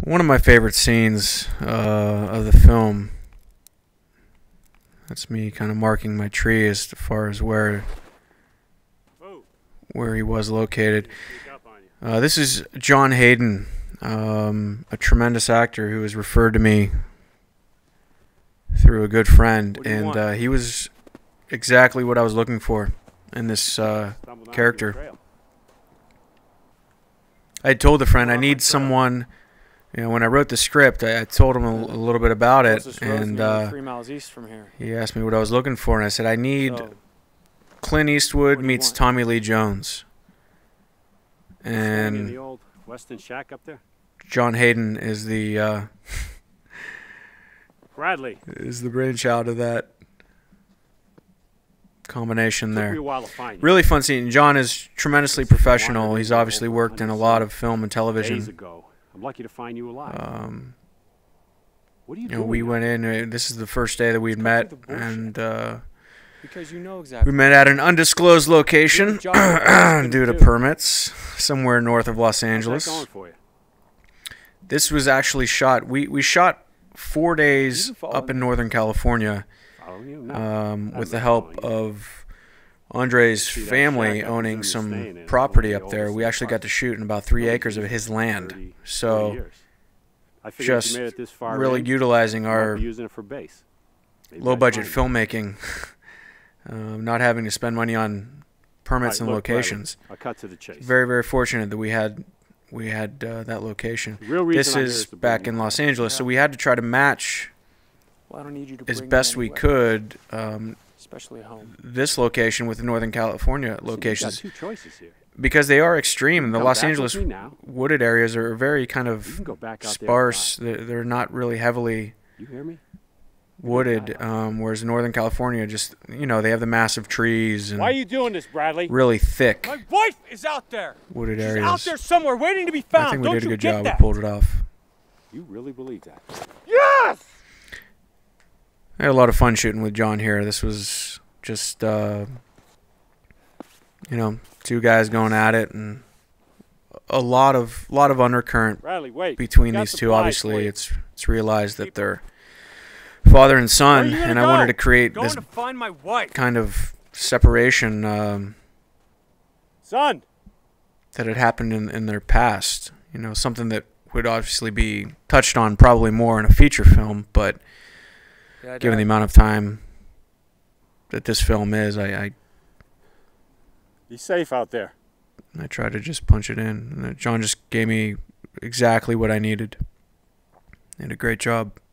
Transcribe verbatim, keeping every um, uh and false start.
One of my favorite scenes uh, of the film, that's me kind of marking my tree as far as where where he was located. Uh, this is John Hayden, um, a tremendous actor who was referred to me through a good friend, and uh, he was exactly what I was looking for in this uh, character. I told the friend I need someone. You know, when I wrote the script, I, I told him a, a little bit about it, and uh, three miles east from here. He asked me what I was looking for, and I said I need so, Clint Eastwood meets Tommy Lee Jones. And in the old Weston shack up there. John Hayden is the uh, Bradley is the brainchild of that combination there. Took me a while to find you. Really fun scene. John is tremendously professional. He's obviously worked in a lot of film and television. Days ago. I'm lucky to find you alive. Um, what are you, you know, doing? we went in. Uh, this is the first day that we'd met, and uh, because you know exactly we met at an undisclosed location due to permits somewhere north of Los Angeles. How's that going for you? This was actually shot. We we shot four days up in Northern California, um, with the help of Andre's family owning some property up there. We actually got to shoot in about three acres of his land. So just really utilizing our low-budget filmmaking, um, not having to spend money on permits and locations. Very, very fortunate that we had we had uh, that location. This is back in Los Angeles, so we had to try to match as best we could. Um, Especially home. This location with the Northern California locations, two choices here. Because they are extreme. The Los Angeles wooded areas are very kind of sparse. They're, they're not really heavily you hear me? wooded, um, whereas Northern California, just, you know, they have the massive trees and why are you doing this, Bradley? Really thick. My wife is out there. Wooded She's areas. out there somewhere waiting to be found. I think we Don't did a you good get job. That? We pulled it off. You really believe that? Yes. I had a lot of fun shooting with John here. This was just, uh, you know, two guys going at it, and a lot of lot of undercurrent Bradley, wait. between these two. Obviously, it's it's realized that they're father and son, and I go? wanted to create Going this to find my wife. kind of separation um, son that had happened in in their past. You know, something that would obviously be touched on probably more in a feature film, but yeah, given the amount of time that this film is, I, I be safe out there. I tried to just punch it in, and John just gave me exactly what I needed. He did a great job.